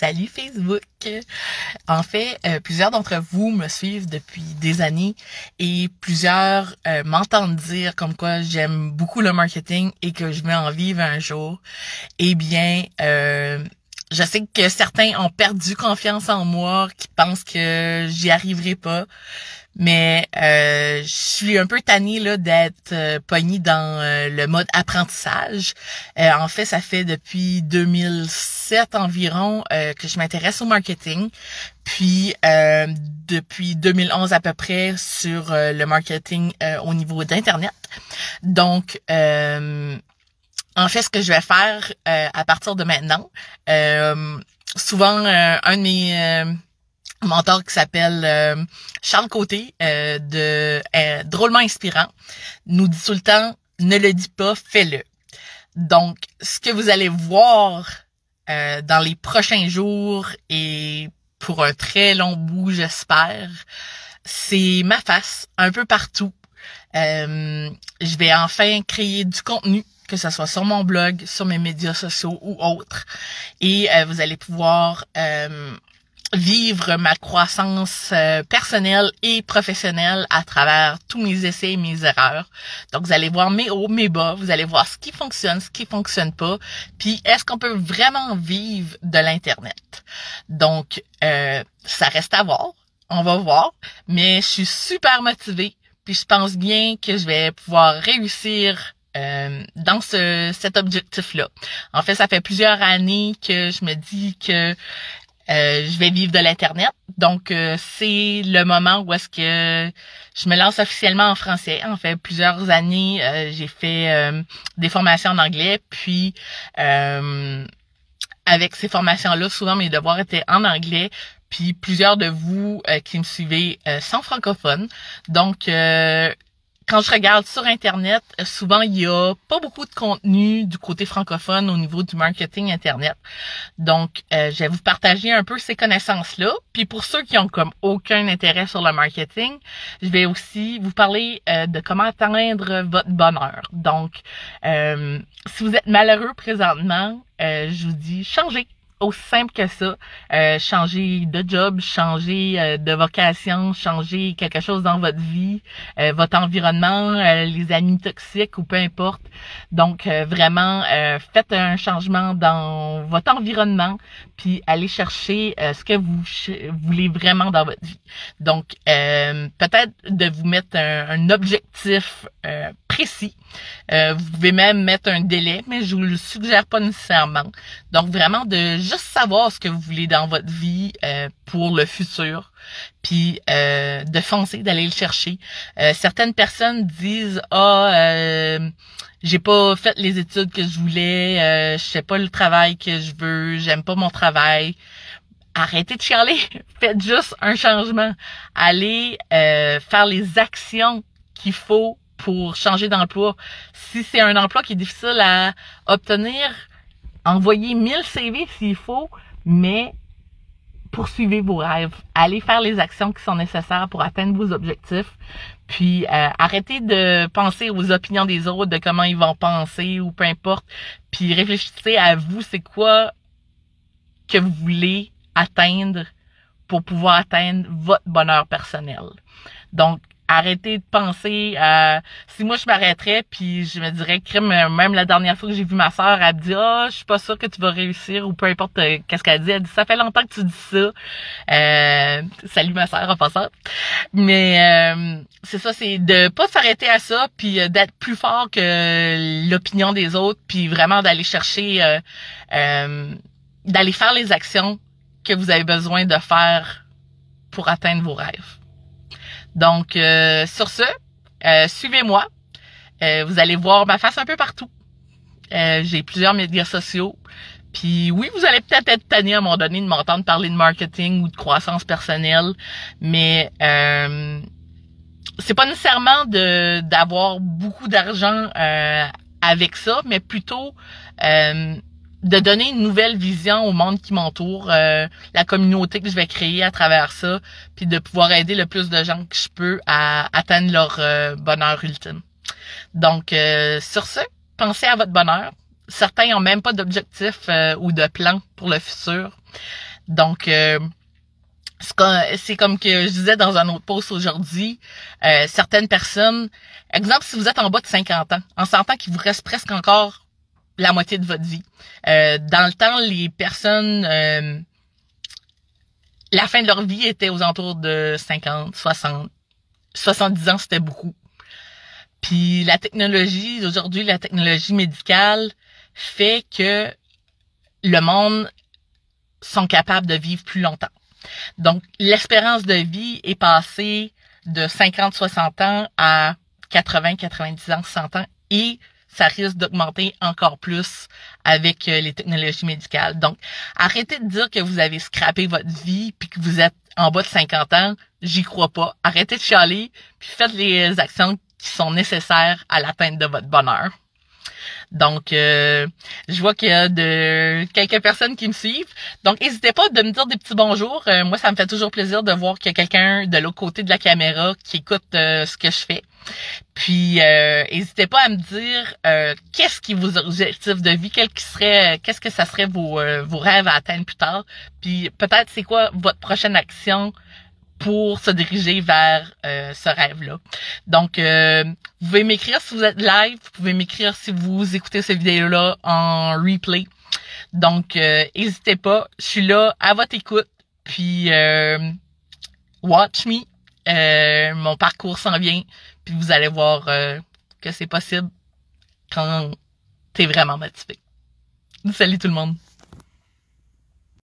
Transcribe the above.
Salut Facebook! En fait, plusieurs d'entre vous me suivent depuis des années et plusieurs m'entendent dire comme quoi j'aime beaucoup le marketing et que je vais en vivre un jour. Eh bien, je sais que certains ont perdu confiance en moi, qui pensent que j'y arriverai pas. Mais je suis un peu tannée là d'être pognée dans le mode apprentissage. En fait, ça fait depuis 2007 environ que je m'intéresse au marketing. Puis depuis 2011 à peu près sur le marketing au niveau d'Internet. Donc en fait, ce que je vais faire à partir de maintenant, souvent un de mes mentor qui s'appelle Charles Côté de Drôlement Inspirant nous dit tout le temps ne le dis pas, fais-le. Donc ce que vous allez voir dans les prochains jours et pour un très long bout j'espère, c'est ma face un peu partout. Je vais enfin créer du contenu, que ce soit sur mon blog, sur mes médias sociaux ou autres, et vous allez pouvoir vivre ma croissance personnelle et professionnelle à travers tous mes essais et mes erreurs. Donc, vous allez voir mes hauts, mes bas, vous allez voir ce qui fonctionne pas, puis est-ce qu'on peut vraiment vivre de l'Internet. Donc, ça reste à voir, on va voir, mais je suis super motivée, puis je pense bien que je vais pouvoir réussir dans cet objectif-là. En fait, ça fait plusieurs années que je me dis que je vais vivre de l'Internet. Donc, c'est le moment où est-ce que je me lance officiellement en français. En fait, plusieurs années, j'ai fait des formations en anglais. Puis, avec ces formations-là, souvent mes devoirs étaient en anglais. Puis, plusieurs de vous qui me suivez sont francophones. Donc, quand je regarde sur Internet, souvent, il y a pas beaucoup de contenu du côté francophone au niveau du marketing Internet. Donc, je vais vous partager un peu ces connaissances-là. Puis pour ceux qui ont comme aucun intérêt sur le marketing, je vais aussi vous parler de comment atteindre votre bonheur. Donc, si vous êtes malheureux présentement, je vous dis changez. Aussi simple que ça. Changer de job, changer de vocation, changer quelque chose dans votre vie, votre environnement, les amis toxiques ou peu importe. Donc, vraiment, faites un changement dans votre environnement, puis allez chercher ce que vous voulez vraiment dans votre vie. Donc, peut-être de vous mettre un objectif précis. Vous pouvez même mettre un délai, mais je vous le suggère pas nécessairement. Donc, vraiment de juste savoir ce que vous voulez dans votre vie pour le futur, puis de foncer, d'aller le chercher. Certaines personnes disent j'ai pas fait les études que je voulais, je fais pas le travail que je veux, j'aime pas mon travail. Arrêtez de chialer, faites juste un changement. Allez faire les actions qu'il faut pour changer d'emploi. Si c'est un emploi qui est difficile à obtenir, envoyez 1000 CV s'il faut, mais poursuivez vos rêves. Allez faire les actions qui sont nécessaires pour atteindre vos objectifs. Puis arrêtez de penser aux opinions des autres, de comment ils vont penser ou peu importe. Puis réfléchissez à vous, c'est quoi que vous voulez atteindre pour pouvoir atteindre votre bonheur personnel. Donc, arrêtez de penser à si moi je m'arrêterais puis je me dirais crime, même la dernière fois que j'ai vu ma sœur, elle me dit je suis pas sûre que tu vas réussir ou peu importe qu'est-ce qu'elle dit, elle dit ça fait longtemps que tu dis ça. Salut ma sœur en passant. Mais c'est ça, c'est de pas s'arrêter à ça puis d'être plus fort que l'opinion des autres puis vraiment d'aller chercher d'aller faire les actions que vous avez besoin de faire pour atteindre vos rêves. Donc, sur ce, suivez-moi. Vous allez voir ma face un peu partout. J'ai plusieurs médias sociaux. Puis oui, vous allez peut-être être tanné à un moment donné de m'entendre parler de marketing ou de croissance personnelle. Mais c'est pas nécessairement d'avoir beaucoup d'argent avec ça, mais plutôt de donner une nouvelle vision au monde qui m'entoure, la communauté que je vais créer à travers ça, puis de pouvoir aider le plus de gens que je peux à atteindre leur bonheur ultime. Donc, sur ce, pensez à votre bonheur. Certains ont même pas d'objectif ou de plan pour le futur. Donc, c'est comme que je disais dans un autre post aujourd'hui, certaines personnes, exemple, si vous êtes en bas de 50 ans, en sentant qu'il vous reste presque encore la moitié de votre vie. Dans le temps, les personnes, la fin de leur vie était aux alentours de 50, 60, 70 ans, c'était beaucoup. Puis la technologie, aujourd'hui, la technologie médicale fait que le monde sont capables de vivre plus longtemps. Donc, l'espérance de vie est passée de 50-60 ans à 80-90 ans, 100 ans, et ça risque d'augmenter encore plus avec les technologies médicales. Donc, arrêtez de dire que vous avez scrappé votre vie puis que vous êtes en bas de 50 ans. J'y crois pas. Arrêtez de chialer puis faites les actions qui sont nécessaires à l'atteinte de votre bonheur. Donc, je vois qu'il y a quelques personnes qui me suivent. Donc, n'hésitez pas de me dire des petits bonjours. Moi, ça me fait toujours plaisir de voir qu'il y a quelqu'un de l'autre côté de la caméra qui écoute ce que je fais. Puis, n'hésitez pas à me dire qu'est-ce qui vos objectifs de vie, qu'est-ce que ça serait vos rêves à atteindre plus tard. Puis, peut-être c'est quoi votre prochaine action pour se diriger vers ce rêve-là. Donc, vous pouvez m'écrire si vous êtes live, vous pouvez m'écrire si vous écoutez cette vidéo-là en replay. Donc, n'hésitez pas, je suis là à votre écoute, puis watch me, mon parcours s'en vient, puis vous allez voir que c'est possible quand t'es vraiment motivé. Salut tout le monde!